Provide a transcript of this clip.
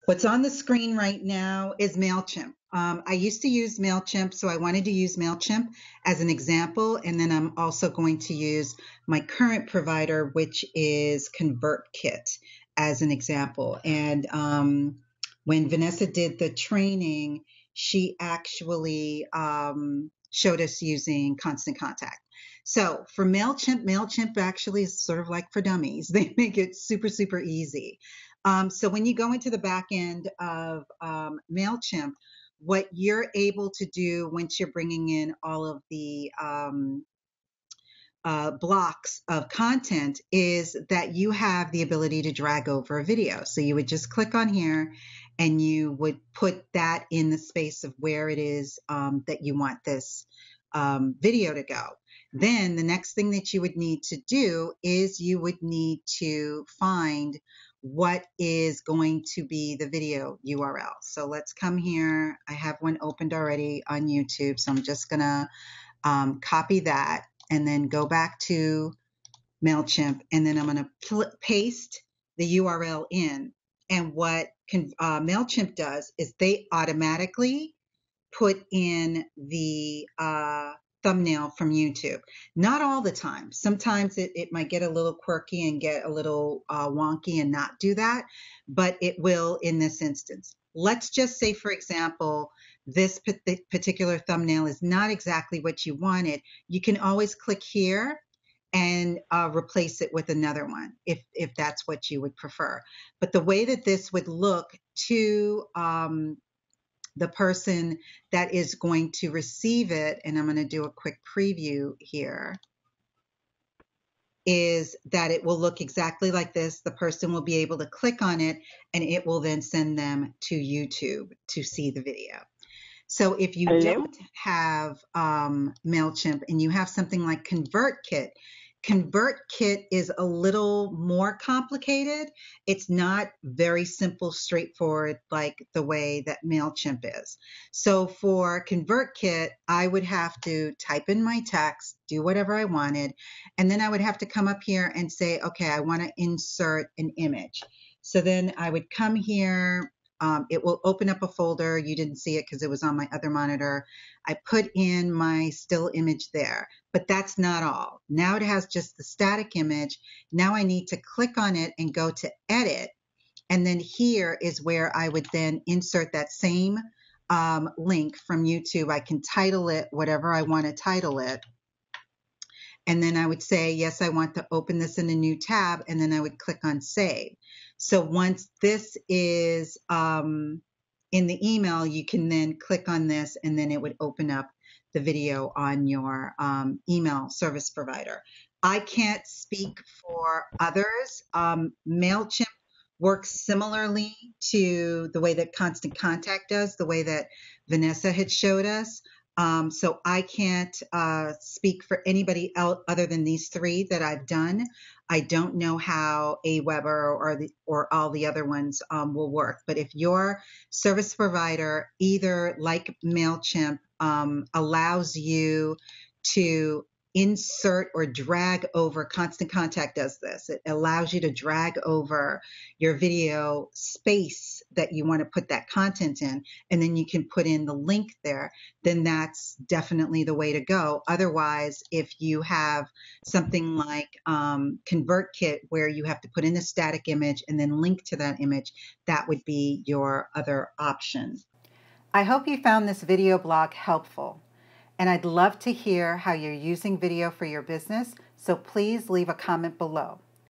What's on the screen right now is MailChimp. I used to use MailChimp, so I wanted to use MailChimp as an example, and then I'm also going to use my current provider, which is Convertkit, as an example. And when Vanessa did the training, she actually showed us using Constant Contact. So for MailChimp, MailChimp actually is sort of like for dummies. They make it super, super easy. So when you go into the back end of MailChimp, what you're able to do once you're bringing in all of the blocks of content is that you have the ability to drag over a video. So you would just click on here and you would put that in the space of where it is that you want this video to go. Then the next thing that you would need to do is you would need to find what is going to be the video URL. So let's come here. I have one opened already on YouTube, so I'm just gonna copy that and then go back to MailChimp, and then I'm gonna paste the URL in. And what MailChimp does is they automatically put in the thumbnail from YouTube. Not all the time. Sometimes it might get a little quirky and get a little wonky and not do that, but it will in this instance. Let's just say, for example, this particular thumbnail is not exactly what you wanted. You can always click here and replace it with another one if that's what you would prefer. But the way that this would look to the person that is going to receive it, and I'm going to do a quick preview here, is that it will look exactly like this. The person will be able to click on it and it will then send them to YouTube to see the video. So if you don't have MailChimp and you have something like ConvertKit, ConvertKit is a little more complicated. It's not very simple, straightforward like the way that MailChimp is. So for ConvertKit, I would have to type in my text, do whatever I wanted, and then I would have to come up here and say, okay, I want to insert an image. So then I would come here. It will open up a folder. You didn't see it because it was on my other monitor. I put in my still image there, but that's not all. Now it has just the static image. Now I need to click on it and go to edit. And then here is where I would then insert that same link from YouTube. I can title it whatever I want to title it. And then I would say, yes, I want to open this in a new tab. And then I would click on save. So once this is in the email, you can then click on this and then it would open up the video on your email service provider. I can't speak for others. MailChimp works similarly to the way that Constant Contact does, the way that Vanessa had showed us. So I can't speak for anybody else other than these three that I've done. I don't know how Aweber or all the other ones will work. But if your service provider, either like MailChimp, allows you to insert or drag over, Constant Contact does this. It allows you to drag over your video space that you want to put that content in, and then you can put in the link there, then that's definitely the way to go. Otherwise, if you have something like ConvertKit where you have to put in a static image and then link to that image, that would be your other option. I hope you found this video blog helpful. And I'd love to hear how you're using video for your business, so please leave a comment below.